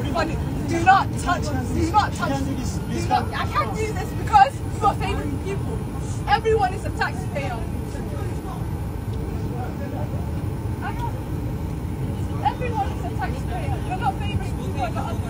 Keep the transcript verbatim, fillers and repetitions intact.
Funny. Do not touch. Do not touch. Do not. I can't do this because you are favoring people. Everyone is a taxpayer. Everyone is a taxpayer. You're not favoring people.